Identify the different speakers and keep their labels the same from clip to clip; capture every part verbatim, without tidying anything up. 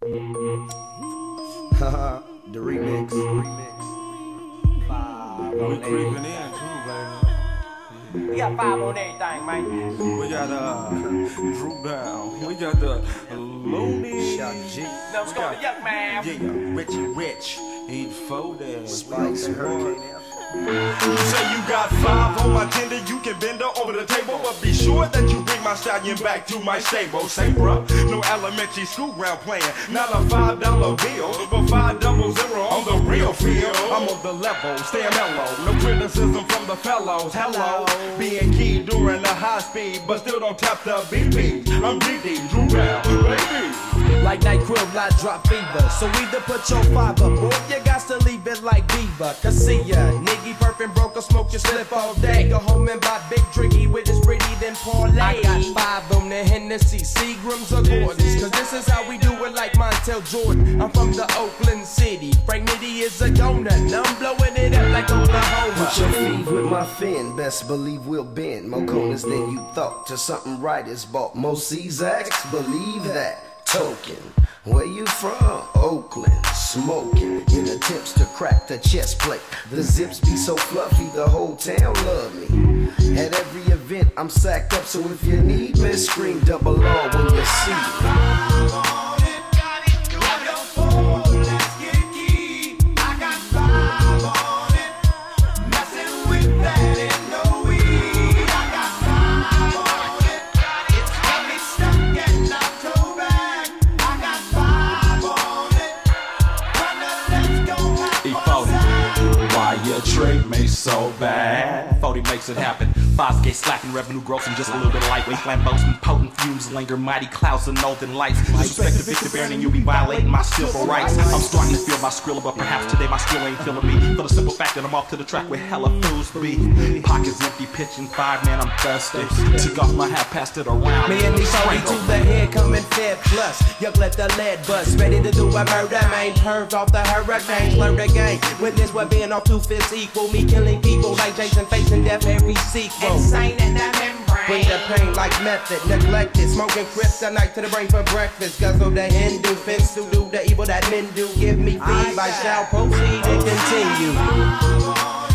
Speaker 1: Haha, the remix. remix. Five
Speaker 2: We
Speaker 1: on
Speaker 2: creeping
Speaker 1: eight.
Speaker 2: in too, baby.
Speaker 3: We got five on everything, man.
Speaker 2: We got uh, Drew down. We got the Looney.
Speaker 1: Shout G.
Speaker 3: Now let's go to Yuck, man.
Speaker 2: Yeah, Richie Rich. Eat folded.
Speaker 1: Spice, Hurricane F.
Speaker 4: You say you got five on my tender, you can bend her over the table, but be sure that you bring my stallion back to my stable. Say, bruh, no elementary school ground playing, not a five dollar bill, but five double zero on the real field. I'm on the level, stay mellow, no criticism from the fellows. Hello, being key during the high speed, but still don't tap the B B. I'm D D, Drew Brown, baby.
Speaker 5: Like night crib, I drop fever. So either put your five up, or you got to leave it like Beaver. Cause see ya, nigga perfect broke or smoke your slip all day. Go home and buy big drinky with his pretty then parlay. I got five on the Hennessy, Seagrams or Gordons. Cause this is how we do it like Montel Jordan. I'm from the Oakland City. Frank Nitty is a donut. Now I'm blowing it up like Oklahoma.
Speaker 1: Put your feet with my fin, best believe we'll bend. More corners than you thought, to something right is bought. Most Czaks, believe that. Token, where you from? Oakland, smoking in attempts to crack the chest plate. The zips be so fluffy, the whole town love me. At every event, I'm sacked up, so if you need me, scream double R when you see me.
Speaker 6: Your trade may so bad. forty makes it happen. Five skate slacking, revenue gross, and just a little bit of lightweight flambeaus and potent fumes linger. Mighty clouds of northern lights. Disrespect to Victor Baron, and you'll be violating my civil rights. I'm starting to feel my skrilla, but perhaps today my skill ain't feeling me. For the simple fact that I'm off to the track with hella fools be. Pockets empty, pitching five, man, I'm thirsty. Took off my hat, passed it around.
Speaker 5: Me and these forty to the head coming fed plus. Yuck let the lead bust. Ready to do a murder, man. Perved off the hurricane. Learn the game. Witness what being off two fists equal. Me killing people like Jason facing death every sequel.
Speaker 3: Insane in that membrane.
Speaker 5: Bring the pain like method. Neglected. Smoking kryptonite to the brain for breakfast. Guzzle the Hindu. Fence to do the evil that men do. Give me feed. I shall proceed and continue.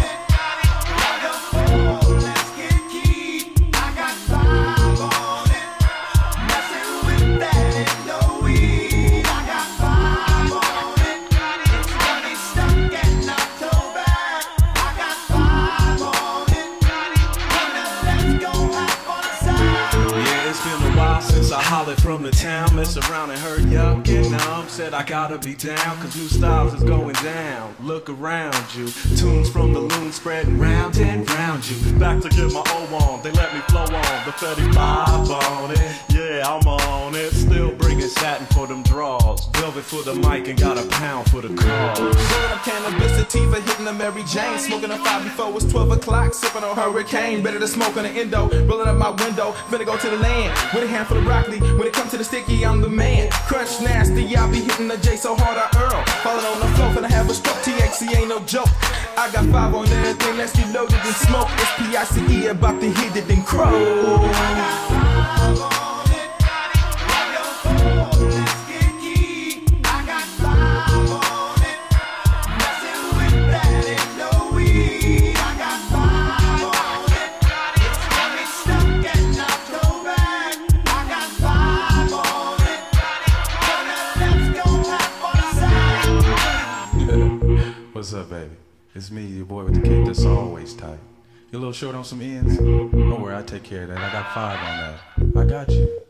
Speaker 4: Since I hollered from the town, mess around and heard y'all get numb. Said I gotta be down, cause new styles is going down. Look around you, tunes from the loon spreading round and round you. Back to get my O on, they let me flow on. The thirty-five on it, yeah, I'm on it. Still bringing satin for them draws. Velvet for the mic and got a pound for the cause.
Speaker 7: Rolling up cannabis, sativa, hitting a Mary Jane. Smoking a five before it's twelve o'clock, sipping on Hurricane. Better to smoke on the endo, rolling up my window. Finna go to the land with a handful of broccoli. When it comes to the sticky, I'm the man. Crunch nasty, I be hitting the J so hard I earl. Falling on the floor, finna have a stroke. T H C ain't no joke. I got five on everything, let's get loaded and smoke. S P I C E about to hit it and crow.
Speaker 2: What's up, baby? It's me, your boy with the cake that's always tight. You a little short on some ends? Don't worry, I take care of that. I got five on that. I got you.